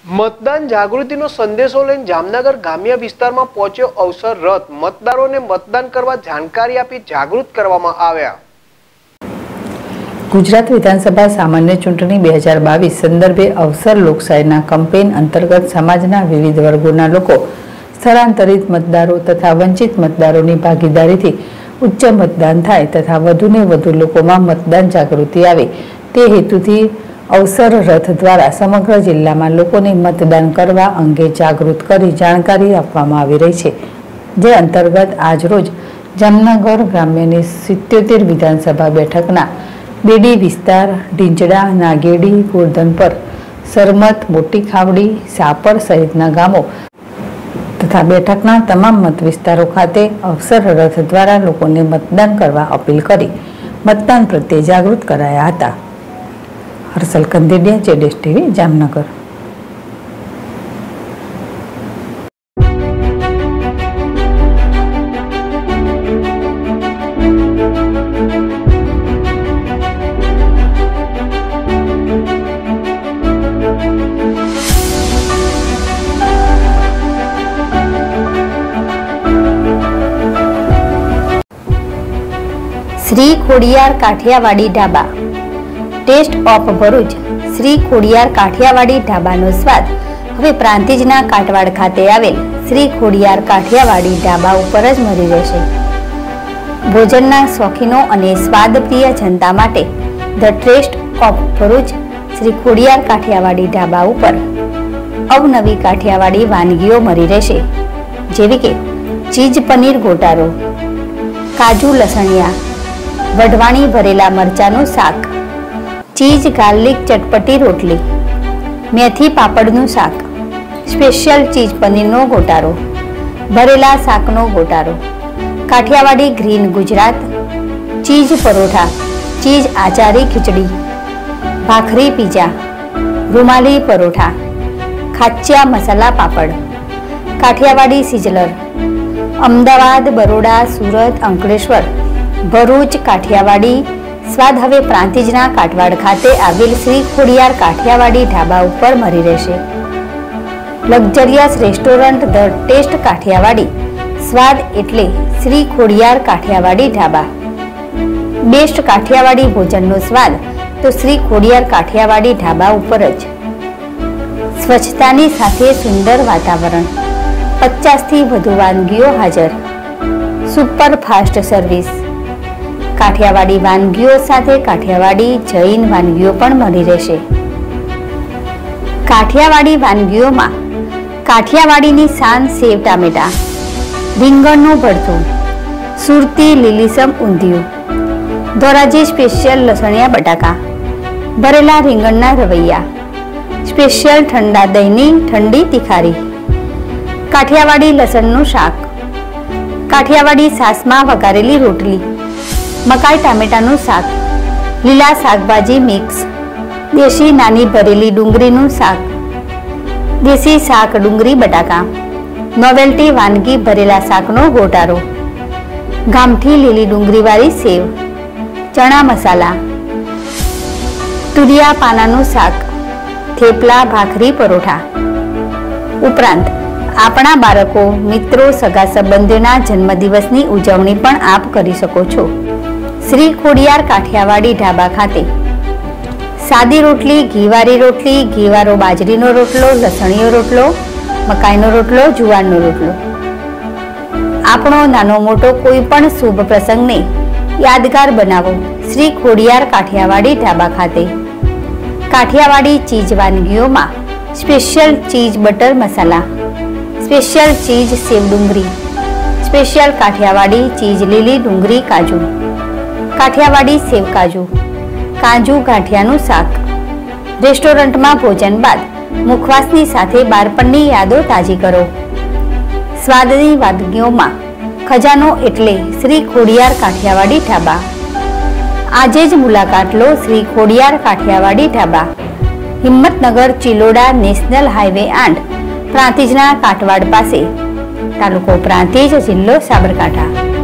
मतदान जागृतिનો સંદેશો લઈને જામનગર ગ્રામ્ય વિસ્તારમાં પહોંચ્યો અવસર રથ મતદારોને મતદાન કરવા જાણકારી આપી જાગૃત કરવામાં આવ્યા। ગુજરાત વિધાનસભા સામાન્ય ચૂંટણી 2022 સંદર્ભે અવસર લોકશાહીના કેમ્પેઈન અંતર્ગત સમાજના વિવિધ વર્ગોના લોકો સ્થળાંતરિત મતદારો તથા વંચિત મતદારોની ભાગીદારીથી ઉચ્ચ મતદાન થાય તથા વધુને વધુ લોકોમાં મતદાન જાગૃતિ આવે તે હેતુથી अवसर रथ द्वारा समग्र जिल्ला में लोगों ने मतदान करवा अंगे जागृत करी जानकारी आपवामां आवी रही है। जे अंतर्गत आज रोज जामनगर ग्राम्यनी 77 विधानसभा बैठकना बेडी विस्तार, ढींचड़ा, नागेड़ी, गोरधनपर, सरमत, मोटी खावड़ी, सापर सहितना गामों तथा बैठकना तमाम मत विस्तारों खाते अवसर रथ द्वारा लोगों ने मतदान करवा अपील करी मतदान प्रत्ये जागृत कराया हता। हर्षल कंदेडिया, जेडेस TV, Jamnagar. Shri Khodiyar Kathiyawadi dhaba taste of Bharuch. Shri Khodiyar Kathiyawadi ढाबानो स्वाद हवे प्रांतिजना काटवाड़ खाते आवेल श्री खोडियार काठियावाड़ी ढाबा उपर ज मळी रहेशे। भोजनना शौकीनो अने स्वादप्रिय जनता माटे the taste of Bharuch Shri Khodiyar Kathiyawadi dhaba उपर अवनवी काठियावाड़ी वानगीओ मळी रहेशे, जेवी के चीज पनीर गोटारो, काजू लसणिया, वढवाणी भरेला मरचाનું શાક, चीज गार्लिक चटपटी रोटली, मेथी पापड़નું શાક, स्पेशियल चीज पनीरનો ગોટારો, ભરેલા શાકનો ગોટારો, Kathiyawadi green Gujarat, cheese paratha, cheese achari khichdi, bhakri pizza, rumali paratha, खाच्या मसाला पापड़, काठियावाड़ी सिजलर, अमदावाद, बरोड़ा, सूरत, अंकलेश्वर, भरूच, काठियावाड़ी स्वाद हवे प्रांतिजना काटवाड़ खाते आवेल श्री खोडियार काठियावाड़ी ढाबा उपर मळी रहेशे। Luxurious restaurant the taste Kathiyawadi स्वाद एटले श्री खोडियार काठियावाड़ी ढाबा। बेस्ट काठियावाड़ी भोजननो स्वाद तो श्री खोडियार काठियावाड़ी ढाबा उपर ज। स्वच्छतानी साथे सुंदर वातावरण, 50 थी वधु वानगीओ हाजर, सुपर फास्ट सर्विस, काठियावाड़ी वानगीओ साथे काठियावाड़ी जैन वानगीओ पण मळी रहेशे। काठियावाड़ी वानगीओ में काठियावाड़ीनी शान सेव टामेटा, રીંગણનું ભરતું, સુરતી લીલીસમ ઊંધિયું, ધોરાજી સ્પેશિયલ લસણિયા બટાકા, ભરેલા રીંગણના રવૈયા, સ્પેશિયલ ઠંડા દહીંની ઠંડી તિખારી, કાઠિયાવાડી લસણનું શાક, કાઠિયાવાડી સાસમાં વઘારેલી રોટલી, મકાઈ ટામેટાનું શાક, લીલા શાકભાજી મિક્સ, દેશી નાની ભરેલી ડુંગળીનું શાક, દેશી શાક ડુંગળી બટાકા, नोवेल्टी वानगी भरेला शाकनो गोटारो, गामठी लीली डूंगरीवाળી सेव, चना मसाला, तुरिया पानाનું શાક, थेपला, भाखरी, परोठा। उपरांत आपણા બાળકો, મિત્રો, સગા સંબંધીઓના જન્મદિવસની ઉજવણી પણ આપ કરી શકો છો। શ્રી ખોડિયાર કાઠિયાવાડી ઢાબા ખાતે સાદી રોટલી, ઘીવાળી રોટલી, ઘીવાળો બાજરીનો રોટલો, લસણીયો રોટલો, मकाईनो रोटलो, जुवारनो रोटलो। आपणो नानो मोटो कोई पण शुभ प्रसंग ने यादगार बनावो श्री खोडियार काठियावाड़ी ढाबा खाते। काठियावाड़ी चीज वानगीओ में special cheese butter masala, special cheese sev डूंगरी, स्पेशियल काठियावाड़ी चीज लीली डूंगरी काजू, काठियावाड़ी सेव काजू, काजू गाठियानुं शाक। रेस्टोरंट में भोजन बाद मुखवासनी साथे बाळपणनी यादो ताजी करो। स्वादनी वानगीओमां खजानो एटले श्री खोडियार काठियावाड़ी ढाबा। आजे ज मुलाकात लो श्री खोडियार काठियावाड़ी ढाबा, हिम्मतनगर चिलोड़ा नेशनल हाईवे 8, प्रांतिजना काटवाड़ पासे, तालुको प्रांतिज, जिल्लो साबरकांठा।